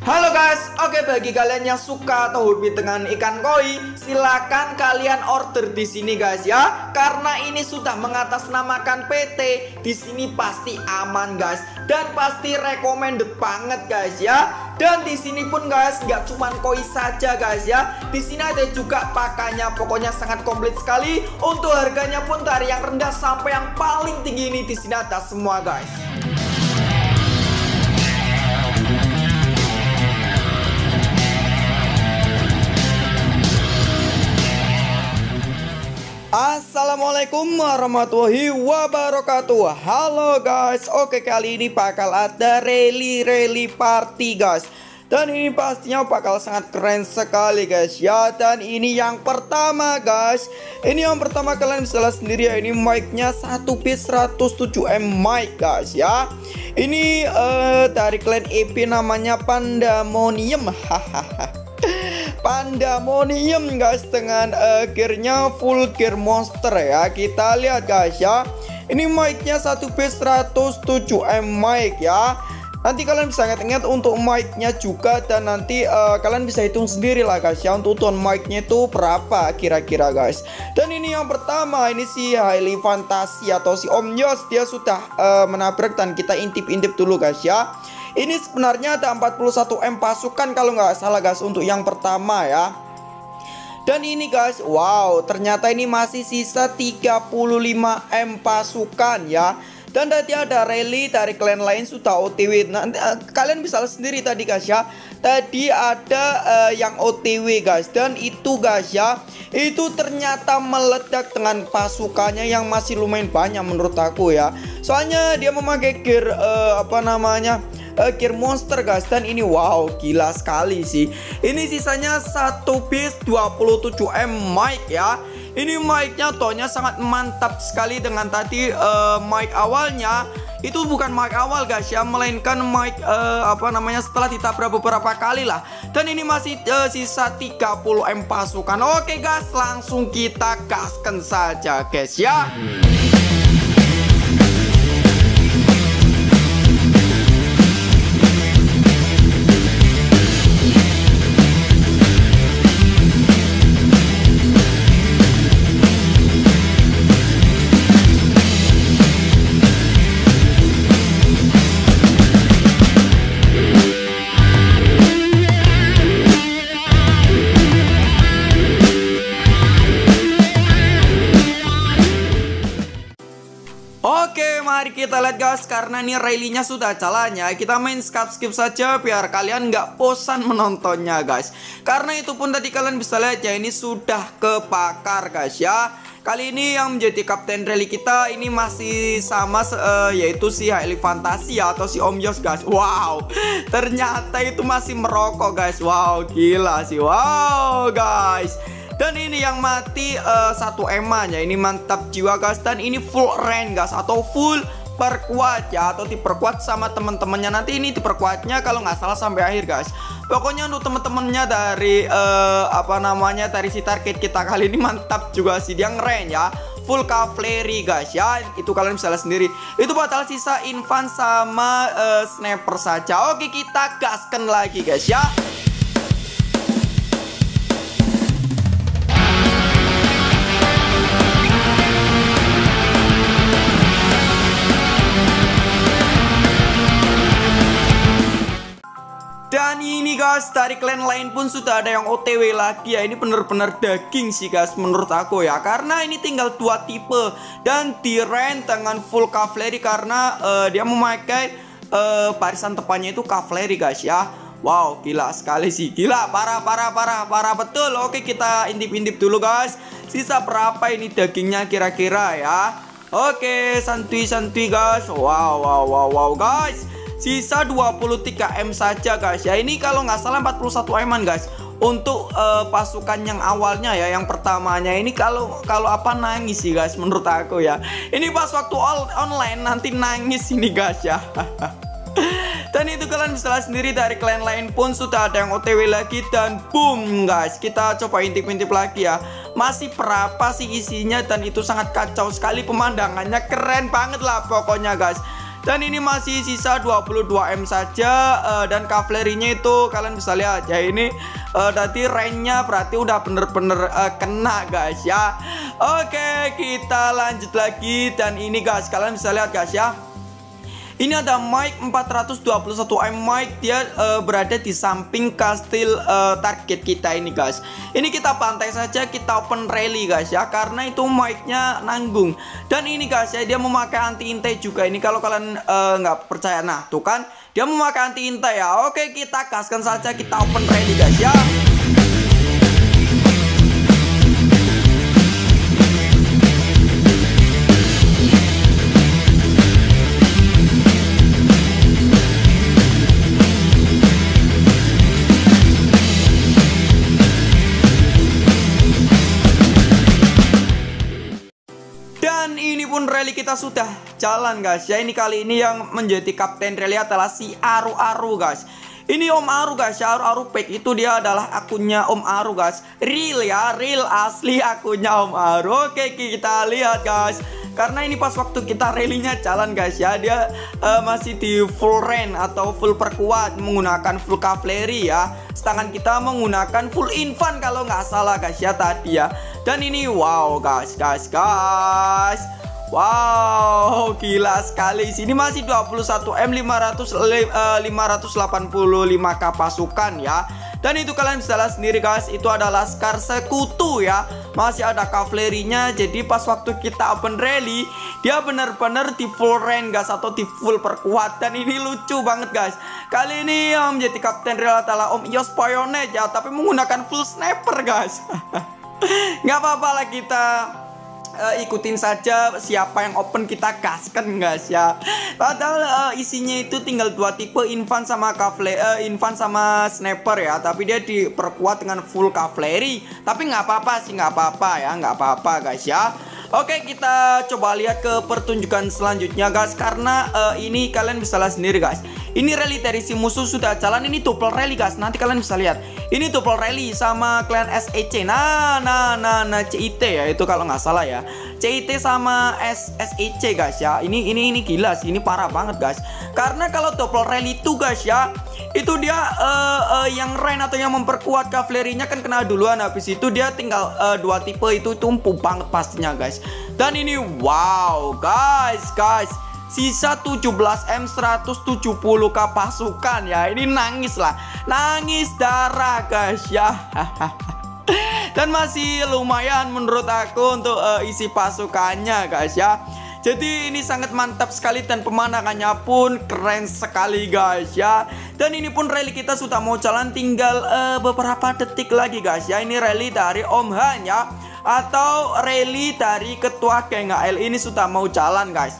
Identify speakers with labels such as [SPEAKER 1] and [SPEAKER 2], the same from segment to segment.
[SPEAKER 1] Halo guys, oke bagi kalian yang suka atau hobi dengan ikan koi, silakan kalian order di sini guys ya. Karena ini sudah mengatasnamakan PT, di sini pasti aman guys dan pasti recommended banget guys ya. Dan di sini pun guys, nggak cuma koi saja guys ya. Di sini ada juga pakannya, pokoknya sangat komplit sekali. Untuk harganya pun dari yang rendah sampai yang paling tinggi ini di sini ada semua guys. Assalamualaikum warahmatullahi wabarakatuh. Halo guys, oke kali ini bakal ada rally party guys. Dan ini pastinya bakal sangat keren sekali guys ya. Dan ini yang pertama guys. Ini yang pertama kalian bisa lihat sendiri ya. Ini mic-nya 1 piece 107M mic guys ya. Ini dari clan EP namanya Pandemonium. Hahaha. Pandemonium guys, dengan gearnya full gear monster ya. Kita lihat guys ya. Ini mic-nya 1 piece 107M mic ya. Nanti kalian bisa ingat-ingat untuk mic-nya juga. Dan nanti kalian bisa hitung sendiri lah guys ya, untuk tone mic-nya itu berapa kira-kira guys. Dan ini yang pertama, ini si Highly Fantasy atau si Om Yos. Dia sudah menabrak dan kita intip-intip dulu guys ya. Ini sebenarnya ada 41M pasukan kalau nggak salah guys untuk yang pertama ya. Dan ini guys, wow, ternyata ini masih sisa 35M pasukan ya. Dan tadi ada rally dari klan lain sudah OTW. Nanti kalian bisa lihat sendiri tadi guys ya. Tadi ada yang OTW guys. Dan itu guys ya, itu ternyata meledak dengan pasukannya yang masih lumayan banyak menurut aku ya. Soalnya dia memakai gear gear monster guys. Dan ini wow, gila sekali sih. Ini sisanya 1 piece 27M mic ya. Ini mic-nya tone-nya sangat mantap sekali. Dengan tadi mic awalnya itu bukan mic awal guys ya, melainkan mic setelah ditabrak beberapa kali lah. Dan ini masih sisa 30M pasukan. Oke guys, langsung kita gaskan saja guys ya. Oke, mari kita lihat guys. Karena ini rally-nya sudah jalannya, kita main skip saja biar kalian nggak bosan menontonnya guys. Karena itu pun tadi kalian bisa lihat ya, ini sudah kebakar guys ya. Kali ini yang menjadi kapten rally kita ini masih sama yaitu si Highly Fantasy atau si Om Yos guys. Wow, ternyata itu masih merokok guys. Wow, gila sih. Wow guys. Dan ini yang mati satu emanya. Ini mantap jiwa guys. Dan ini full rank guys, atau full perkuat ya, atau diperkuat sama teman-temannya. Nanti ini diperkuatnya kalau nggak salah sampai akhir guys. Pokoknya untuk teman-temannya dari dari si target kita kali ini mantap juga sih. Dia nge-rank ya, full cavalry guys ya. Itu kalian bisa lihat sendiri. Itu bakal sisa infan sama sniper saja. Oke, kita gaskan lagi guys ya. Dan ini guys, dari klan lain pun sudah ada yang OTW lagi ya. Ini bener-bener daging sih guys menurut aku ya. Karena ini tinggal 2 tipe dan di rank dengan full cavalry. Karena dia memakai barisan depannya itu cavalry guys ya. Wow, gila sekali sih. Gila, parah betul. Oke, kita intip-intip dulu guys. Sisa berapa ini dagingnya kira-kira ya. Oke, santuy guys. Wow guys. Sisa 23M saja guys ya. Ini kalau nggak salah 41M guys. Untuk pasukan yang awalnya ya, yang pertamanya ini kalau nangis sih guys menurut aku ya. Ini pas waktu online nanti nangis ini guys ya. Dan itu kalian bisa lihat sendiri dari klan lain pun sudah ada yang OTW lagi. Dan boom guys, kita coba intip-intip lagi ya. Masih berapa sih isinya, dan itu sangat kacau sekali. Pemandangannya keren banget lah pokoknya guys. Dan ini masih sisa 22M saja. Dan kavalerinya itu kalian bisa lihat ya, ini tadi range-nya berarti udah bener-bener kena guys ya. Oke, kita lanjut lagi. Dan ini guys, kalian bisa lihat guys ya, ini ada Mike 421M Mike. Dia berada di samping kastil target kita ini guys. Ini kita pantai saja, kita open rally guys ya, karena itu Mike-nya nanggung. Dan ini guys ya, dia memakai anti intai juga. Ini kalau kalian nggak percaya, nah tuh kan dia memakai anti intai ya. Oke, kita gaskan saja, kita open rally guys ya. Dan ini pun rally kita sudah jalan guys ya. Ini kali ini yang menjadi kapten rally adalah si Aru guys. Ini Om Aru guys ya, Aru Pack itu dia adalah akunnya Om Aru guys. Real ya, real asli akunnya Om Aru. Oke, kita lihat guys. Karena ini pas waktu kita rally-nya jalan guys ya, dia masih di full rank atau full perkuat menggunakan full cavalry ya. Sedangkan kita menggunakan full infan kalau nggak salah guys ya tadi ya. Dan ini wow guys. Wow, gila sekali. Sini masih 21M 585k pasukan ya. Dan itu kalian bisa lihat sendiri guys, itu adalah Laskar Sekutu ya. Masih ada kavalerinya. Jadi pas waktu kita open rally, dia benar-benar di full rank guys, atau di full perkuat. Dan ini lucu banget guys. Kali ini yang menjadi kapten rally adalah Om Yos Poyonet ya, tapi menggunakan full sniper guys. Nggak apa-apa lah, kita ikutin saja siapa yang open, kita gaskan guys ya. Padahal isinya itu tinggal dua tipe, infan sama infan sama sniper ya, tapi dia diperkuat dengan full cavalry. Tapi nggak apa-apa sih, nggak apa-apa ya, nggak apa-apa guys ya. Oke, kita coba lihat ke pertunjukan selanjutnya guys, karena ini kalian bisa lihat sendiri guys. Ini rally dari si musuh sudah jalan, ini double rally guys. Nanti kalian bisa lihat. Ini double rally sama klan SEC. Nah, CIT ya itu kalau nggak salah ya. CIT sama SEC guys ya. Ini gila sih, ini parah banget guys. Karena kalau double rally itu guys ya, itu dia yang rank atau yang memperkuat kavalerinya kan kena duluan. Habis itu dia tinggal dua tipe itu tumpu banget pastinya guys. Dan ini wow guys, sisa 17M 170k pasukan ya. Ini nangis lah, nangis darah guys ya. Dan masih lumayan menurut aku untuk isi pasukannya guys ya. Jadi ini sangat mantap sekali dan pemandangannya pun keren sekali guys ya. Dan ini pun rally kita sudah mau jalan, tinggal beberapa detik lagi guys ya. Ini rally dari Om Han ya, atau rally dari ketua geng AL ini sudah mau jalan guys.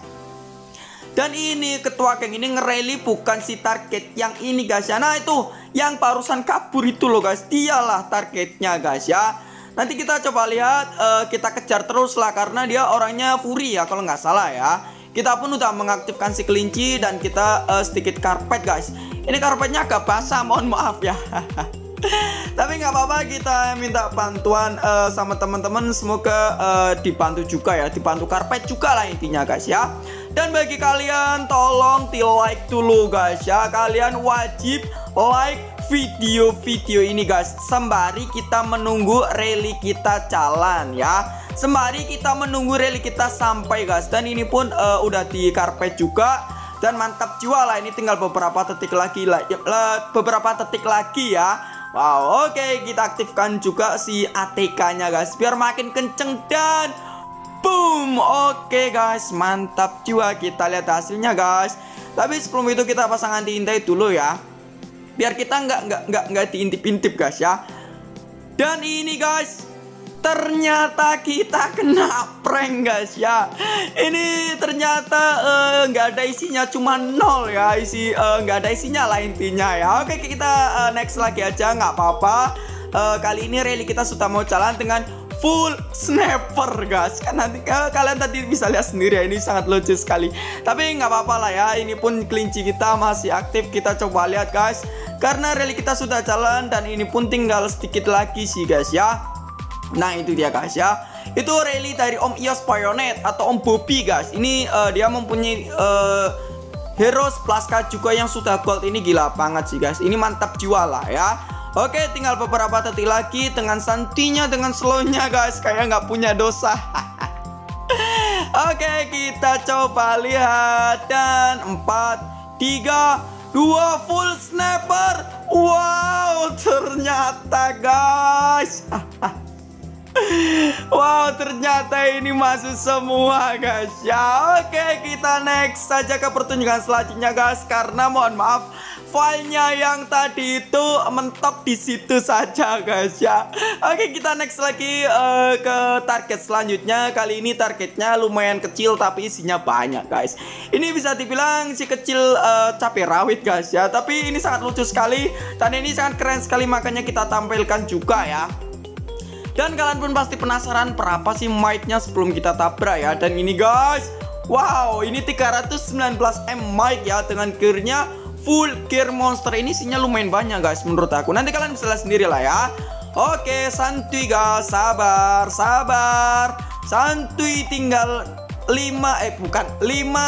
[SPEAKER 1] Dan ini ketua geng ini nge-rally bukan si target yang ini guys ya. Nah itu yang barusan kabur itu loh guys, dialah targetnya guys ya. Nanti kita coba lihat, kita kejar terus lah, karena dia orangnya fury ya kalau nggak salah ya. Kita pun udah mengaktifkan si kelinci dan kita sedikit karpet guys. Ini karpetnya agak basah, mohon maaf ya. Tapi nggak apa-apa, kita minta bantuan sama teman-teman, semoga dibantu juga ya, dibantu karpet juga lah intinya guys ya. Dan bagi kalian tolong di like dulu guys ya, kalian wajib like video-video ini guys, sembari kita menunggu rally kita jalan ya, sembari kita menunggu rally kita sampai guys. Dan ini pun udah di karpet juga. Dan mantap jiwa lah, ini tinggal beberapa detik lagi lah, beberapa detik lagi ya. Wow, oke, kita aktifkan juga si ATK-nya guys, biar makin kenceng dan boom. Oke guys, mantap jiwa. Kita lihat hasilnya guys. Tapi sebelum itu kita pasang anti intai dulu ya, biar kita nggak diintip-intip guys ya. Dan ini guys, ternyata kita kena prank guys ya. Ini ternyata nggak ada isinya, cuma 0 ya, nggak ada isinya lah intinya ya. Oke, kita next lagi aja, nggak apa-apa. Kali ini rally kita sudah mau jalan dengan full sniper guys. Kan nanti kalian tadi bisa lihat sendiri ya, ini sangat lucu sekali. Tapi nggak apa-apa lah ya, ini pun kelinci kita masih aktif. Kita coba lihat guys, karena rally kita sudah jalan dan ini pun tinggal sedikit lagi sih guys ya. Nah itu dia guys ya, itu rally dari Om Yos Poyonet atau Om Bobby guys. Ini dia mempunyai Heroes Plaska juga yang sudah gold. Ini gila banget sih guys. Ini mantap jiwa lah ya. Oke, tinggal beberapa detik lagi dengan santinya, dengan slownya guys, kayak nggak punya dosa. Oke, kita coba lihat. Dan 4, 3, 2 full sniper. Wow, ternyata guys. Wow, ternyata ini masuk semua guys ya. Oke, kita next saja ke pertunjukan selanjutnya guys, karena mohon maaf filenya yang tadi itu mentok di situ saja guys ya. Oke, kita next lagi ke target selanjutnya. Kali ini targetnya lumayan kecil tapi isinya banyak guys. Ini bisa dibilang si kecil cabai rawit guys ya, tapi ini sangat lucu sekali dan ini sangat keren sekali, makanya kita tampilkan juga ya. Dan kalian pun pasti penasaran berapa sih mic-nya sebelum kita tabrak ya. Dan ini guys, wow, ini 319 M mic ya, dengan gearnya full gear monster. Ini isinya lumayan banyak guys menurut aku. Nanti kalian bisa lihat sendiri lah ya. Oke, santuy guys, sabar, sabar. Santuy, tinggal 5, 4,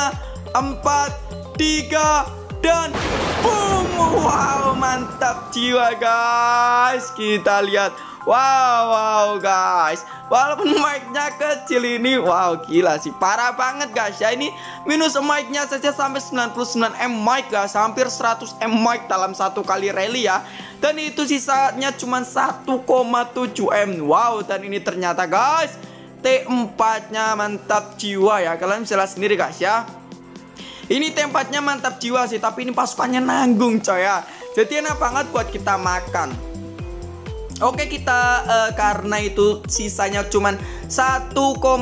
[SPEAKER 1] 3, dan boom. Wow, mantap jiwa guys. Kita lihat. Wow guys, walaupun mic-nya kecil ini, wow gila sih, parah banget guys ya. Ini minus mic-nya saja sampai 99 M mic guys, hampir 100 M mic dalam satu kali rally ya. Dan itu sisanya cuma 1,7 M. Wow, dan ini ternyata guys T4-nya mantap jiwa ya. Kalian bisa lihat sendiri guys ya. Ini T4-nya mantap jiwa sih, tapi ini pasukannya nanggung coy ya. Jadi enak banget buat kita makan. Oke, kita karena itu sisanya cuman 1,9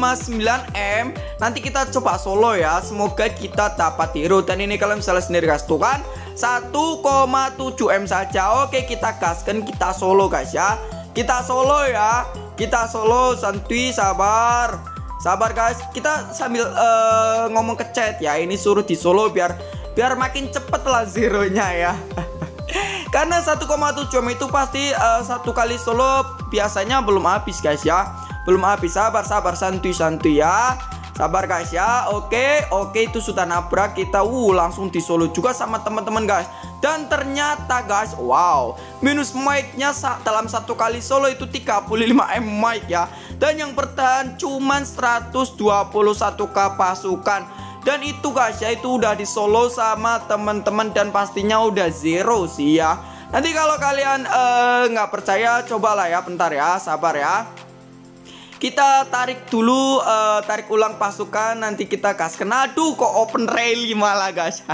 [SPEAKER 1] M. Nanti kita coba solo ya. Semoga kita dapat hero. Dan ini kalian bisa lihat sendiri guys, tuh kan 1,7 M saja. Oke, kita gaskan, kita solo guys ya. Kita solo ya. Kita solo, santuy, sabar. Sabar guys. Kita sambil ngomong ke chat ya. Ini suruh di solo biar makin cepet lah zeronya ya. Karena 1,7 M itu pasti satu kali solo biasanya belum habis guys ya. Belum habis, sabar, santuy ya. Sabar guys ya. Oke, itu sudah nabrak. Kita langsung di solo juga sama teman-teman guys. Dan ternyata guys, wow, minus mic-nya dalam satu kali solo itu 35 M mic ya. Dan yang bertahan cuman 121k pasukan. Dan itu guys ya, itu udah di solo sama teman-teman dan pastinya udah zero sih ya. Nanti kalau kalian nggak percaya, cobalah ya, bentar ya, sabar ya. Kita tarik dulu, tarik ulang pasukan, nanti kita gaskan. Aduh, kok open rally malah guys.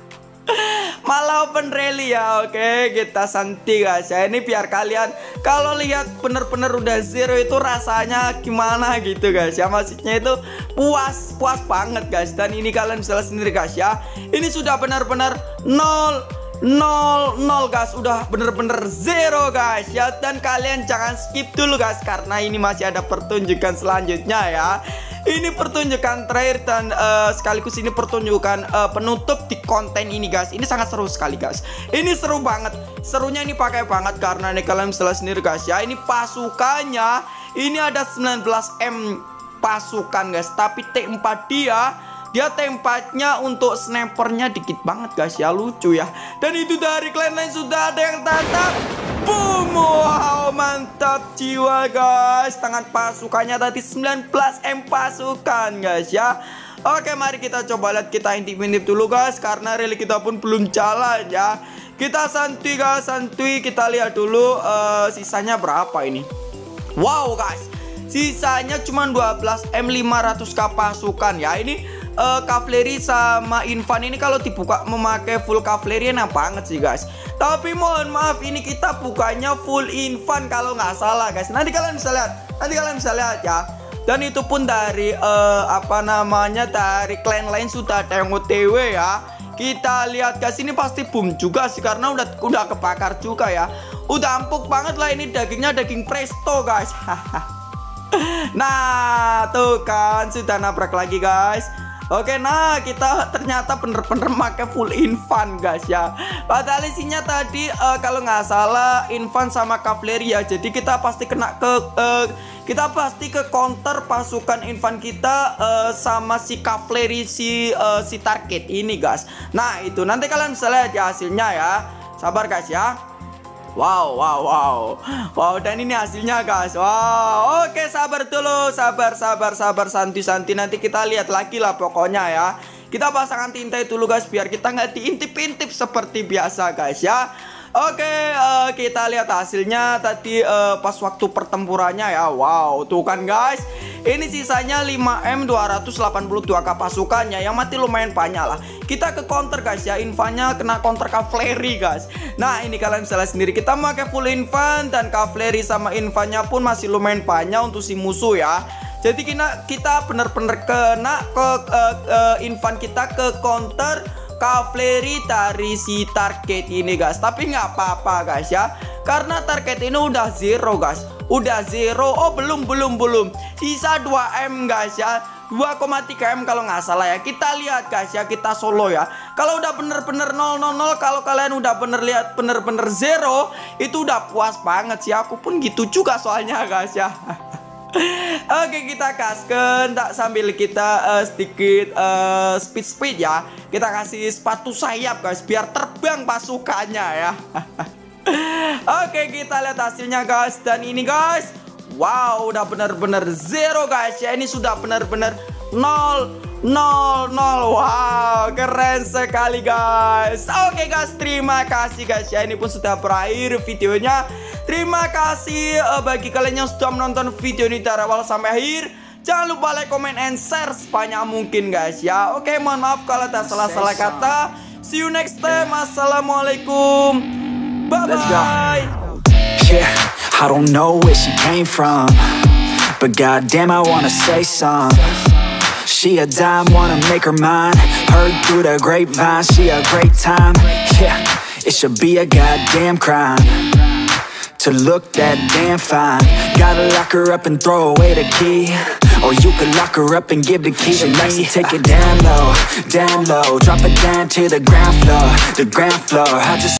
[SPEAKER 1] Malah open rally ya. Oke, kita santai guys ya. Ini biar kalian kalau lihat bener-bener udah zero itu rasanya gimana gitu guys ya. Maksudnya itu puas banget guys. Dan ini kalian bisa lihat sendiri guys ya. Ini sudah benar-benar 0 guys, udah bener-bener zero guys ya. Dan kalian jangan skip dulu guys, karena ini masih ada pertunjukan selanjutnya ya. Ini pertunjukan terakhir dan sekaligus ini pertunjukan penutup di konten ini guys. Ini sangat seru sekali guys. Ini seru banget. Serunya ini pakai banget karena ini kalian bisa lihat sendiri guys ya. Ini pasukannya ini ada 19 M pasukan guys. Tapi T4 dia tempatnya untuk snipernya dikit banget guys ya, lucu ya. Dan itu dari klan lain sudah ada yang tatap. Boom, wow, mantap jiwa guys. Tangan pasukannya tadi 19 M pasukan guys ya. Oke, mari kita coba lihat, kita intip-intip dulu guys, karena rally kita pun belum jalan ya. Kita santuy guys, santuy. Kita lihat dulu sisanya berapa ini. Wow guys, sisanya cuma 12 M 500k pasukan ya. Ini kavaleri sama infan ini kalau dibuka memakai full kavaleri enak banget sih guys. Tapi mohon maaf, ini kita bukanya full infan kalau nggak salah guys. Nanti kalian bisa lihat, ya. Dan itu pun dari dari klan lain sudah ada yang OTW ya. Kita lihat guys, ini pasti boom juga sih karena udah kebakar juga ya. Udah empuk banget lah, ini dagingnya daging presto guys. Nah, tuh kan sudah nabrak lagi guys. Oke, nah kita ternyata bener-bener pakai full infan guys ya. Padahal isinya tadi kalau nggak salah infan sama cavalry ya. Jadi kita pasti kena ke counter pasukan infan kita sama si cavalry si target ini guys. Nah itu nanti kalian bisa lihat ya hasilnya ya. Sabar guys ya. Wow, dan ini hasilnya guys. Wow, oke, sabar dulu, sabar, santai, nanti kita lihat lagi lah pokoknya ya. Kita pasangkan tinta dulu guys, biar kita nggak diintip-intip seperti biasa guys ya. Oke, kita lihat hasilnya tadi pas waktu pertempurannya ya. Wow, tuh kan guys. Ini sisanya 5M 282k pasukannya, yang mati lumayan banyak lah. Kita ke counter guys ya, infannya kena counter cavalry guys. Nah ini kalian bisa lihat sendiri, kita pakai full infan dan cavalry sama infannya pun masih lumayan banyak untuk si musuh ya. Jadi kita bener-bener kena ke infan kita ke counter cavalry dari si target ini guys. Tapi nggak apa-apa guys ya, karena target ini udah zero guys. Udah zero. Oh belum sisa 2M guys ya, 2,3M kalau nggak salah ya. Kita lihat guys ya, kita solo ya. Kalau udah bener-bener 000, kalau kalian udah bener-bener zero, itu udah puas banget sih. Aku pun gitu juga soalnya guys ya. Oke, kita gaskan tak sambil kita sedikit speed ya. Kita kasih sepatu sayap guys, biar terbang pasukannya ya. Oke, kita lihat hasilnya guys. Dan ini guys, wow, udah bener-bener zero guys ya. Ini sudah bener-bener 0. Wow, keren sekali guys. Oke guys, terima kasih guys ya. Ini pun sudah berakhir videonya. Terima kasih bagi kalian yang sudah menonton video ini dari awal sampai akhir. Jangan lupa like, comment, and share sebanyak mungkin guys ya. Oke, mohon maaf kalau ada salah-salah kata. See you next time. Assalamualaikum. Bye-bye.
[SPEAKER 2] Yeah, I don't know where she came from, but goddamn I wanna say some. She a dime, wanna make her mine. Heard through the grapevine, she a great time. Yeah, it should be a goddamn crime to look that damn fine. Gotta lock her up and throw away the key, or you could lock her up and give the key to me. Take it down low, drop it down to the ground floor, I just